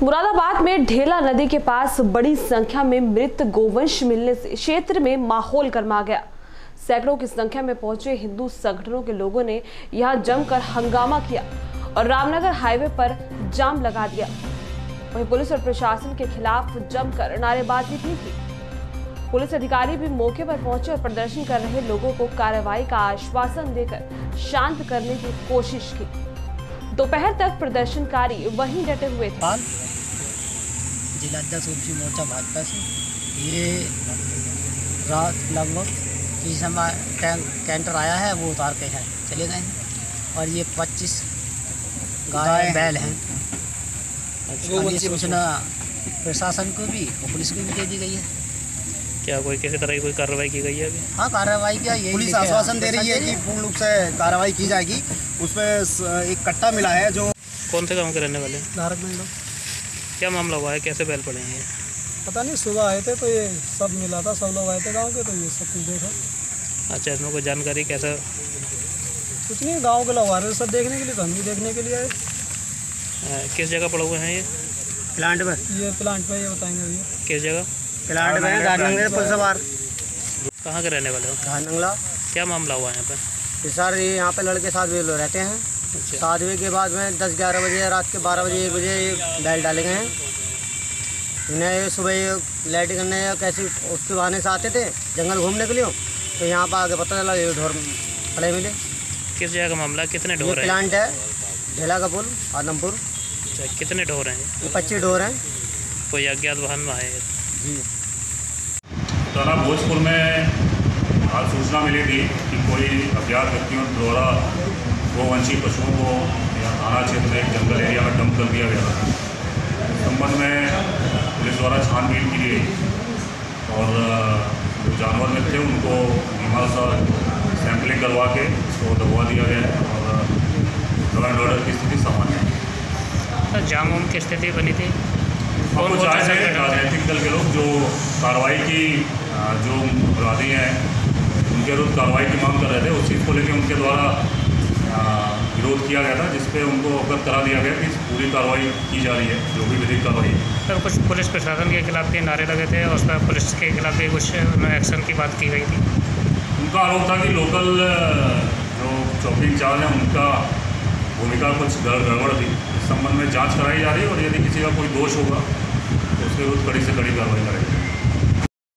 मुरादाबाद में ढेला नदी के पास बड़ी संख्या में मृत गोवंश मिलने से क्षेत्र में माहौल गर्मा गया। सैकड़ों की संख्या में पहुंचे हिंदू संगठनों के लोगों ने यहां जमकर हंगामा किया और रामनगर हाईवे पर जाम लगा दिया। वहीं पुलिस और प्रशासन के खिलाफ जमकर नारेबाजी भी की। पुलिस अधिकारी भी मौके पर पहुंचे और प्रदर्शन कर रहे लोगों को कार्रवाई का आश्वासन देकर शांत करने की कोशिश की। दोपहर तक प्रदर्शनकारी वहीं डटे हुए थे। जिला अध्यक्ष ओबीसी मोर्चा भाजपा से ये रात लगभग इस समय कैंटर आया है, वो उतार के है चले गए हैं और ये 25 गाय बैल हैं। ये सूचना प्रशासन को भी और पुलिस को भी दे दी गई है। क्या कोई किसी तरह की कोई कार्रवाई की गई है अभी? हाँ, कार्रवाई किया, ये पुलिस आश्वासन दे रही है कि पूर्ण रूप से कार्रवाई की जाएगी। उसमें एक कट्टा मिला है जो कौन से गांव के रहने वाले हैं? नारक मंडल। क्या मामला हुआ है, कैसे बैल पड़े हैं? पता नहीं, सुबह आए थे तो ये सब मिला था, सब लोग आए थे गांव के, तो ये सब कुछ देखा। अच्छा, इसमें कोई जानकारी कैसा? कुछ नहीं, गांव के लोग आ रहे थे सब देखने के लिए, तो हम भी देखने के लिए आए। किस जगह पड़े हुए हैं ये? प्लांट में। ये प्लांट पे, ये बताएंगे भैया किस जगह? प्लांट में गारनंगला पुल सवार। कहाँ के रहने वाले हो? गारनंगला। क्या मामला हुआ है यहाँ पर? सर ये यहाँ पे लड़के 7 बजे लोग रहते हैं। 7 बजे के बाद में 10-11 बजे, रात के 12 बजे 1 बजे बैल डाले गए हैं। इन्हें सुबह लाइट करने या कैसे उसके बहाने से आते थे जंगल घूमने के लिए, तो यहाँ पर आगे पता चला ये ढोर पड़े मिले। किस जगह का मामला? कितने ढोर हैं? प्लांट है ढेला का पुल, आदमपुर। अच्छा, कितने ढोर हैं? 25 ढोर हैं। कोई अज्ञात वाहन में आए? जी। थाना भोजपुर में आज सूचना मिली थी कि कोई अज्ञात व्यक्तियों द्वारा गोवंशी पशुओं को थाना क्षेत्र में एक जंगल एरिया में डंप कर दिया गया था। इस संबंध में पुलिस द्वारा छानबीन की गई और जो जानवर में थे उनको बीमार सैंपलिंग करवा के उसको दबवा दिया गया और लॉ एंड ऑर्डर की स्थिति सामान्य है। जाम वाम की स्थिति बनी थी? आपको चाहे राजनीतिक दल के लोग जो कार्रवाई की, जो अपराधी हैं उनके विरुद्ध कार्रवाई की मांग कर रहे थे, उस चीज़ को लेकर उनके द्वारा विरोध किया गया था, जिसपे उनको अवगत करा दिया गया कि पूरी कार्रवाई की जा रही है, जो भी विधिक कार्रवाई है। सर, कुछ पुलिस प्रशासन के खिलाफ भी नारे लगे थे और उस पर पुलिस के खिलाफ भी कुछ एक्शन की बात की गई थी। उनका आरोप था कि लोकल जो चौकी इंचार्ज हैं उनका भूमिका कुछ गड़बड़ थी। इस संबंध में जांच कराई जा रही है और यदि किसी का कोई दोष होगा तो उसके विरुद्ध कड़ी से कड़ी कार्रवाई करेगी।